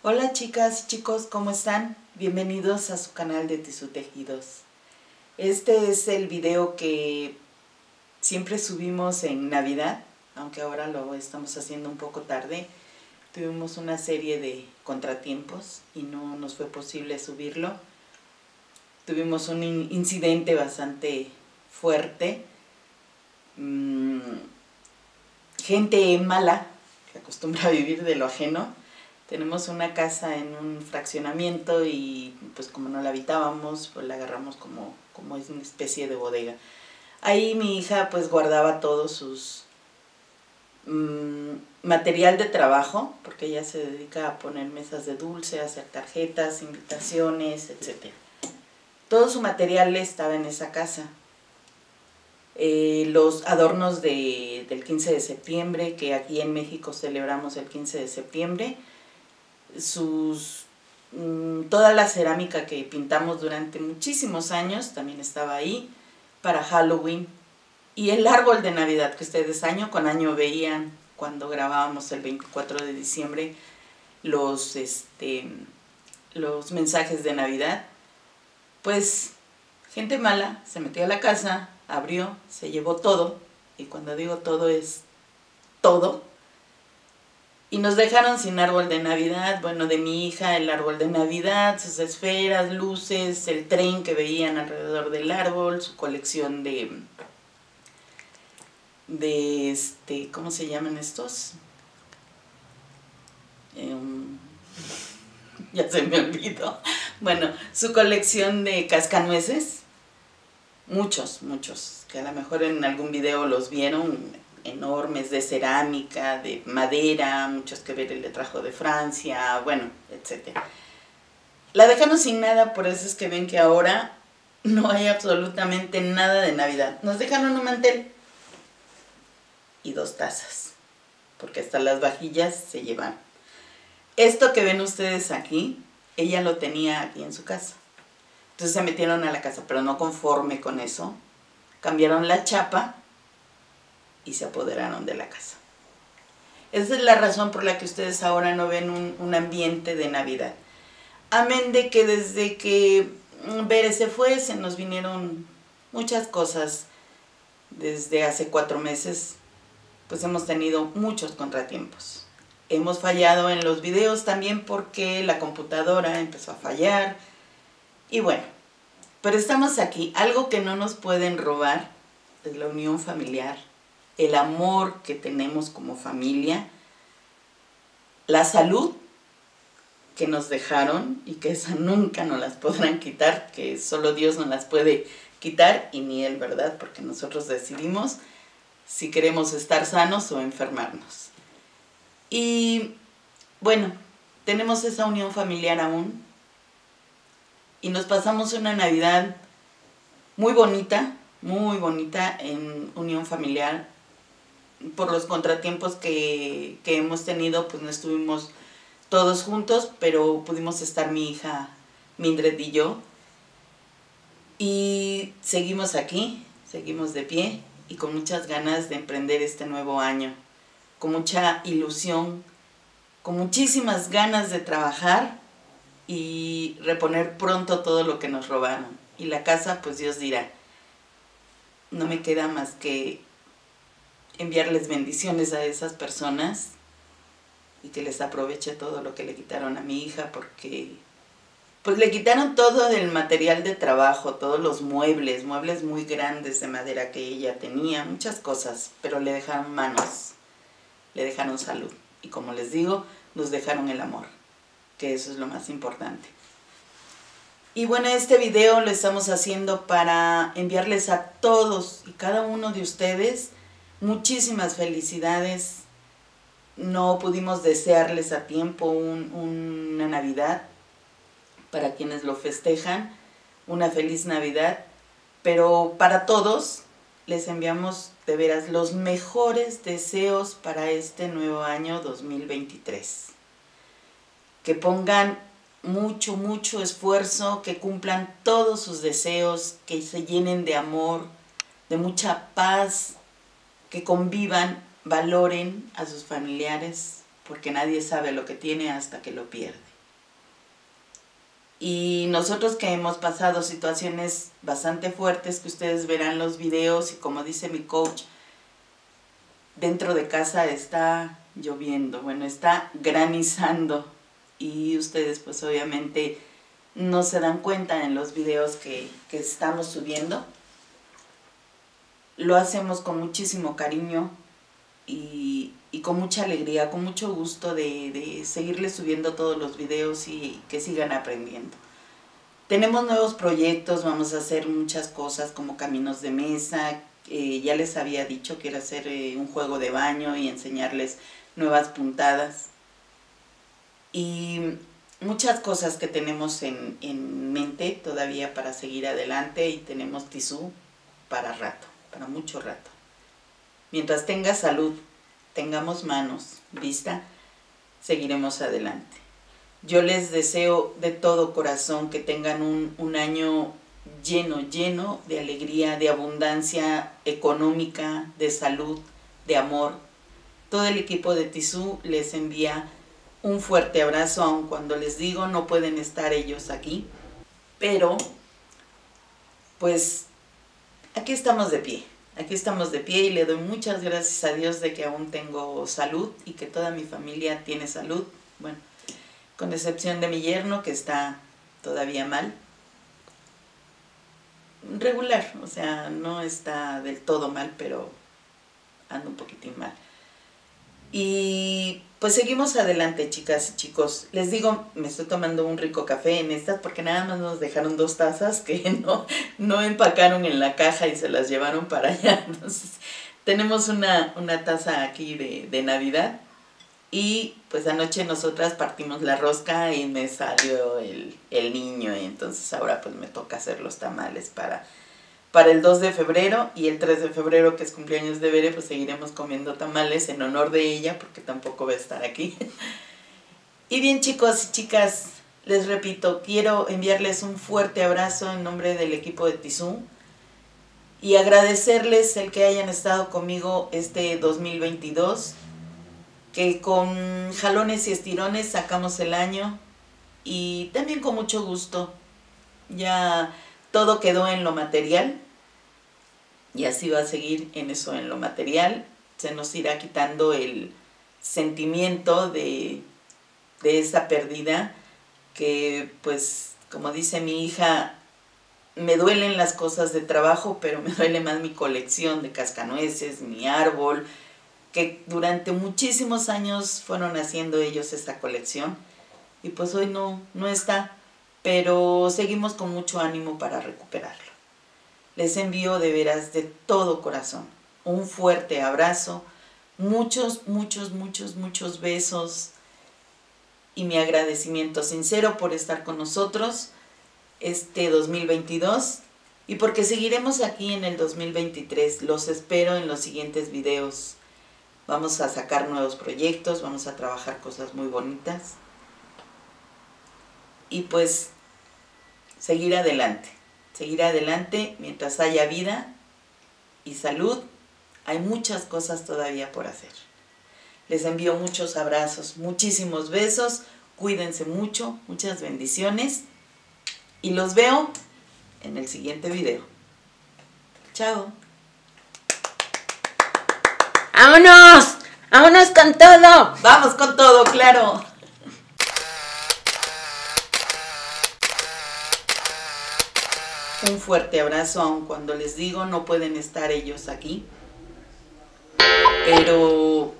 Hola chicas y chicos, ¿cómo están? Bienvenidos a su canal de Tisú Tejidos. Este es el video que siempre subimos en Navidad, aunque ahora lo estamos haciendo un poco tarde. Tuvimos una serie de contratiempos y no nos fue posible subirlo. Tuvimos un incidente bastante fuerte. Gente mala que acostumbra a vivir de lo ajeno. Tenemos una casa en un fraccionamiento y pues como no la habitábamos, pues la agarramos como es una especie de bodega. Ahí mi hija pues guardaba todos sus material de trabajo, porque ella se dedica a poner mesas de dulce, a hacer tarjetas, invitaciones, etc. Todo su material estaba en esa casa. Los adornos del 15 de septiembre, que aquí en México celebramos el 15 de septiembre, toda la cerámica que pintamos durante muchísimos años también estaba ahí para Halloween, y el árbol de Navidad que ustedes año con año veían cuando grabábamos el 24 de diciembre los mensajes de Navidad. Pues gente mala se metió a la casa, abrió, se llevó todo, y cuando digo todo es todo. Y nos dejaron sin árbol de Navidad, bueno, de mi hija el árbol de Navidad, sus esferas, luces, el tren que veían alrededor del árbol, su colección de ¿cómo se llaman estos? Ya se me olvidó. Bueno, su colección de cascanueces, muchos, que a lo mejor en algún video los vieron, enormes, de cerámica, de madera, muchos que ver le trajo de Francia, bueno, etc. La dejamos sin nada, por eso es que ven que ahora no hay absolutamente nada de Navidad. Nos dejaron un mantel y 2 tazas, porque hasta las vajillas se llevan. Esto que ven ustedes aquí, ella lo tenía aquí en su casa. Entonces se metieron a la casa, pero no conforme con eso, cambiaron la chapa y se apoderaron de la casa. Esa es la razón por la que ustedes ahora no ven un ambiente de Navidad. Amén de que desde que Bere se fue, se nos vinieron muchas cosas. Desde hace 4 meses, pues hemos tenido muchos contratiempos. Hemos fallado en los videos también porque la computadora empezó a fallar. Y bueno, pero estamos aquí. Algo que no nos pueden robar es la unión familiar, el amor que tenemos como familia, la salud que nos dejaron y que esa nunca nos las podrán quitar, que solo Dios nos las puede quitar y ni Él, ¿verdad? Porque nosotros decidimos si queremos estar sanos o enfermarnos. Y bueno, tenemos esa unión familiar aún y nos pasamos una Navidad muy bonita en unión familiar. Por los contratiempos que hemos tenido, pues no estuvimos todos juntos, pero pudimos estar mi hija Mildred y yo. Y seguimos aquí, seguimos de pie y con muchas ganas de emprender este nuevo año, con mucha ilusión, con muchísimas ganas de trabajar y reponer pronto todo lo que nos robaron. Y la casa, pues Dios dirá, no me queda más que enviarles bendiciones a esas personas y que les aproveche todo lo que le quitaron a mi hija, porque pues le quitaron todo el material de trabajo, todos los muebles muy grandes de madera que ella tenía, muchas cosas, pero le dejaron manos, le dejaron salud y como les digo, nos dejaron el amor, que eso es lo más importante. Y bueno, este video lo estamos haciendo para enviarles a todos y cada uno de ustedes muchísimas felicidades. No pudimos desearles a tiempo una Navidad para quienes lo festejan, una feliz Navidad, pero para todos les enviamos de veras los mejores deseos para este nuevo año 2023. Que pongan mucho esfuerzo, que cumplan todos sus deseos, que se llenen de amor, de mucha paz, que convivan, valoren a sus familiares, porque nadie sabe lo que tiene hasta que lo pierde. Y nosotros que hemos pasado situaciones bastante fuertes, que ustedes verán los videos, y como dice mi coach, dentro de casa está lloviendo, bueno, está granizando, y ustedes pues obviamente no se dan cuenta en los videos que estamos subiendo. Lo hacemos con muchísimo cariño y con mucha alegría, con mucho gusto de seguirles subiendo todos los videos y que sigan aprendiendo. Tenemos nuevos proyectos, vamos a hacer muchas cosas como caminos de mesa. Ya les había dicho que era hacer un juego de baño y enseñarles nuevas puntadas. Y muchas cosas que tenemos en mente todavía para seguir adelante, y tenemos tisú para rato, para mucho rato. Mientras tenga salud, tengamos manos, vista, seguiremos adelante. Yo les deseo de todo corazón que tengan un año lleno de alegría, de abundancia económica, de salud, de amor. Todo el equipo de Tisú les envía un fuerte abrazo, aun cuando les digo no pueden estar ellos aquí, pero pues aquí estamos de pie. Aquí estamos de pie y le doy muchas gracias a Dios de que aún tengo salud y que toda mi familia tiene salud. Bueno, con excepción de mi yerno, que está todavía mal. Regular, o sea, no está del todo mal, pero anda un poquitín mal. Y pues seguimos adelante, chicas y chicos. Les digo, me estoy tomando un rico café en estas porque nada más nos dejaron 2 tazas que no empacaron en la caja y se las llevaron para allá. Entonces tenemos una taza aquí de Navidad. Y pues anoche nosotras partimos la rosca y me salió el niño, y entonces ahora pues me toca hacer los tamales para el 2 de febrero, y el 3 de febrero, que es cumpleaños de Bere, pues seguiremos comiendo tamales en honor de ella, porque tampoco va a estar aquí. Y bien, chicos y chicas, les repito, quiero enviarles un fuerte abrazo en nombre del equipo de Tisú y agradecerles el que hayan estado conmigo este 2022, que con jalones y estirones sacamos el año, y también con mucho gusto. Ya todo quedó en lo material y así va a seguir en eso, en lo material. Se nos irá quitando el sentimiento de esa pérdida, que pues como dice mi hija, me duelen las cosas de trabajo, pero me duele más mi colección de cascanueces, mi árbol, que durante muchísimos años fueron haciendo ellos esta colección, y pues hoy no está, pero seguimos con mucho ánimo para recuperarlo. Les envío de veras de todo corazón un fuerte abrazo, muchos besos, y mi agradecimiento sincero por estar con nosotros este 2022, y porque seguiremos aquí en el 2023. Los espero en los siguientes videos. Vamos a sacar nuevos proyectos, vamos a trabajar cosas muy bonitas. Y pues seguir adelante mientras haya vida y salud. Hay muchas cosas todavía por hacer. Les envío muchos abrazos, muchísimos besos, cuídense mucho, muchas bendiciones, y los veo en el siguiente video. Chao. ¡Vámonos! ¡Vámonos con todo! ¡Vamos con todo, claro! Un fuerte abrazo, aun cuando les digo no pueden estar ellos aquí, pero